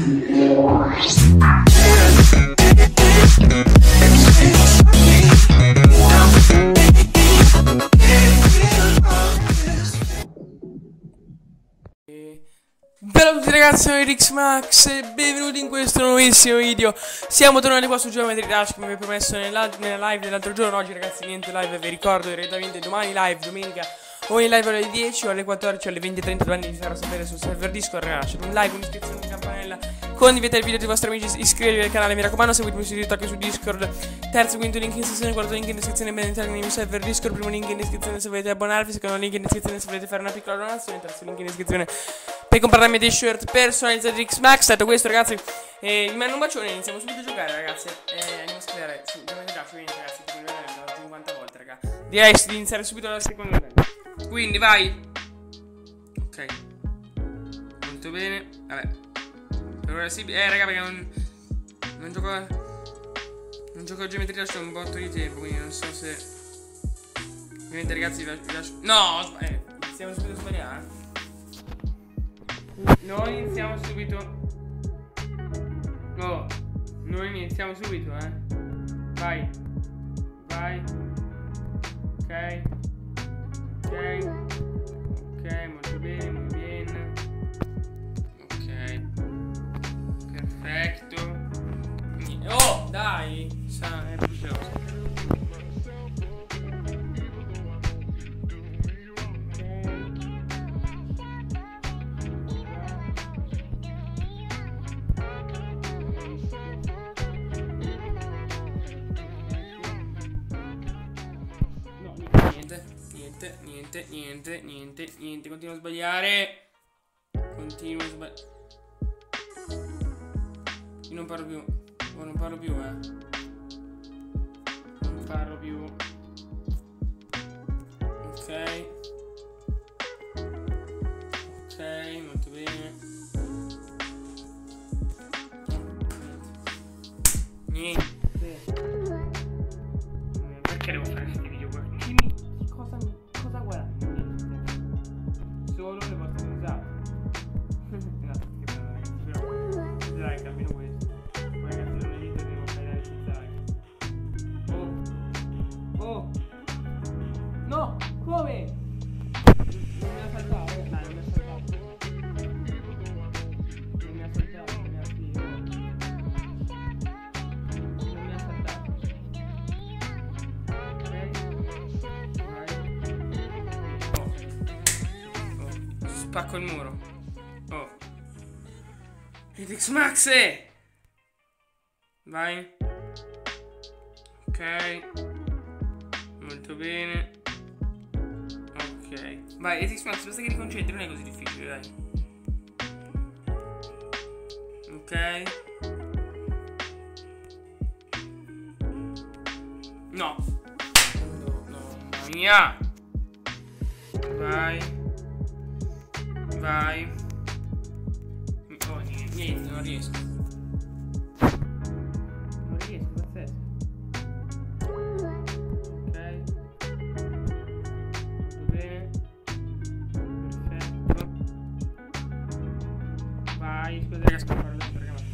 Bella a tutti ragazzi, sono RixMax e benvenuti in questo nuovissimo video. Siamo tornati qua su Geometry Dash come vi ho promesso nella live dell'altro giorno. Oggi ragazzi niente live, vi ricordo direttamente domani live, domenica o in live alle 10 o alle 14 o alle 20:30 domani vi farò sapere sul server Discord. Ragazzi, un like, un'iscrizione, una campanella, condividete il video dei vostri amici, iscrivetevi al canale, mi raccomando, seguitemi su TikTok e su Discord. Terzo, quinto link in descrizione, quarto link in descrizione, benvenuti nel mio server Discord. Primo link in descrizione se volete abbonarvi, secondo link in descrizione se volete fare una piccola donazione, terzo link in descrizione per comprare le t-shirt personalizzate di RixMax. Detto questo ragazzi, vi mando un bacione, iniziamo subito a giocare ragazzi. Andiamo a scrivere su Geometry Dash, quindi ragazzi, l'ho 50 volte raga. Direi di iniziare subito dal secondo livello. Quindi vai. Ok, molto bene. Vabbè, per ora sì. Raga, perché non gioco a Geometry Dash da un botto di tempo, quindi non so se ovviamente ragazzi vi lascio. No, iniziamo subito a sbagliare. Noi iniziamo subito. Oh, noi iniziamo subito, Vai. Vai. Ok. Ok, molto bene, molto bene. Ok, perfetto. Oh, dai, è veloce. Niente, continuo a sbagliare. Io non parlo più. Non parlo più. Ok. Ok, molto bene. Niente. Perché devo fare questi video qua? Cosa guadagno? Solo le vostre risate. Like, almeno questo. Poi ragazzi non vedete, devo fare la like. Oh. No, come? Non mi ha saltato, dai, non mi ha saltato. Non mi ha saltato, ragazzi. Non mi ha saltato. Ok. Vai. Spacco il muro. Oh. RixMax! Vai. Ok. Molto bene. Ok. Vai, RixMax, basta che ti concentri, non è così difficile, dai. Ok. No. Mamma mia. Vai. Vai. Oh, niente, non riesco. Pazzesco. Ok. Molto bene. Perfetto. Vai, scusa che sto parlando perché ma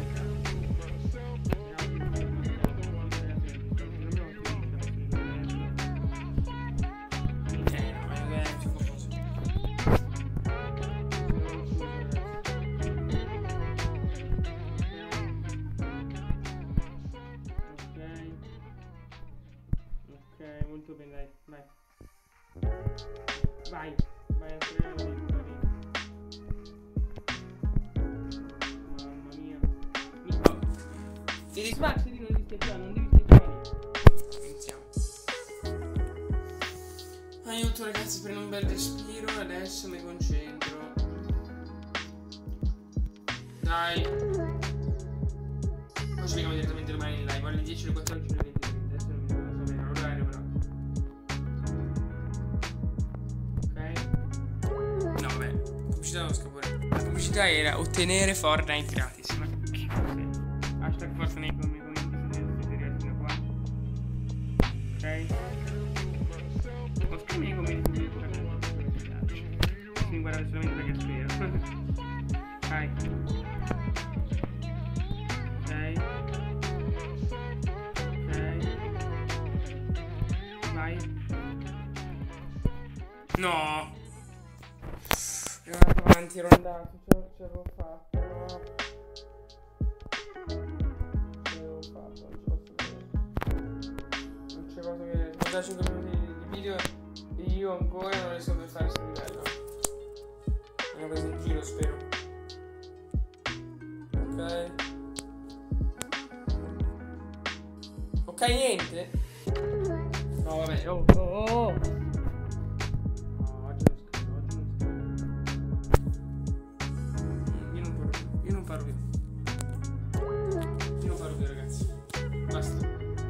molto bene, dai, vai. Vai a tirare mamma mia. RixMax, non devi scheggiare. Iniziamo. Aiuto ragazzi, prendo un bel respiro, adesso mi concentro. Dai. Poi ci vediamo direttamente domani in live, alle 10, alle 14, alle 20. Adesso non mi devo sapere l'orario però. No vabbè, pubblicità non scapore. La pubblicità era ottenere Fortnite gratis. Ma che cos'è? Hashtag Fortnite come commenti se siete fino a qua. Ok. O scrivi nei commenti se volete giocare. Mi guardate solamente perché spero. Vai. No. Ero andato avanti, ero andato. Ce l'avevo fatta. No. Ce l'avevo fatta, non c'è cosa che. Non c'è 5 minuti di video. E io ancora non riesco a fare questo livello. Mi hanno preso in giro, spero. Ok. Ok, niente. No, vabbè. Oh. Io non parlo più, ragazzi. Basta.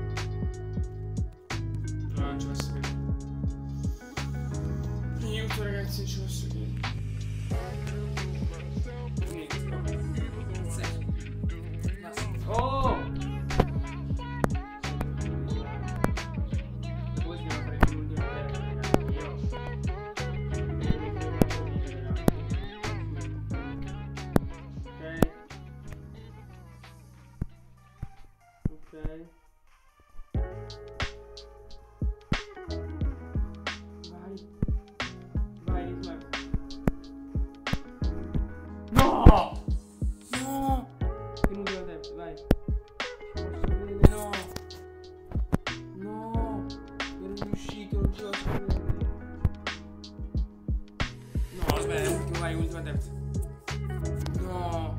No, non ci posso più. Aiuto, ragazzi, non ci posso più. Niente, no. Basta. Oh! Vai, Smart. No! No! Penultima depth, vai. Ci posso vedere, no! No! Ero riuscito, non ci posso vedere. No, aspetta, ultimo, vai, ultima depth. No!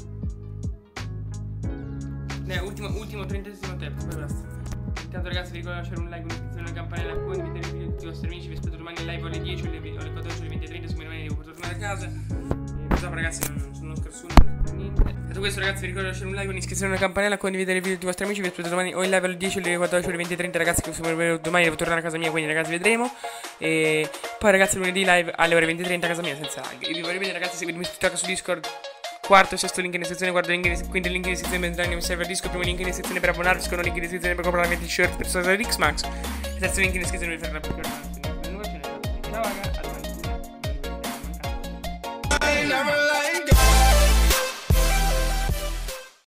Ultimo 30esimo depth, poi basta. Intanto ragazzi vi ricordo di lasciare un like, un'iscrizione alla campanella, condividere il video con tutti i vostri amici. Vi aspetto domani in live alle 10 o alle 14 alle 20:30. Se domani devo tornare a casa. Scusate ragazzi, non sono uno scarsone, non so niente. Detto questo ragazzi vi ricordo di lasciare un like, un'iscrizione alla campanella, condividere il video con tutti i vostri amici. Vi aspetto domani o in live alle 10 o alle 14 o alle 20:30 ragazzi, che domani devo tornare a casa mia, quindi ragazzi vedremo. E poi ragazzi lunedì live alle ore 20:30 a casa mia senza lag. E vi vorrei bene ragazzi, seguitemi su TikTok, su Discord. Quarto e sesto link in descrizione, guarda il link, quinto link in descrizione per entrare nel server Discord, primo link in descrizione per abbonarvi, secondo link in descrizione per comprare la t-shirt per Social X-Max, e terzo link in descrizione per fare la più. Ciao raga, a domani.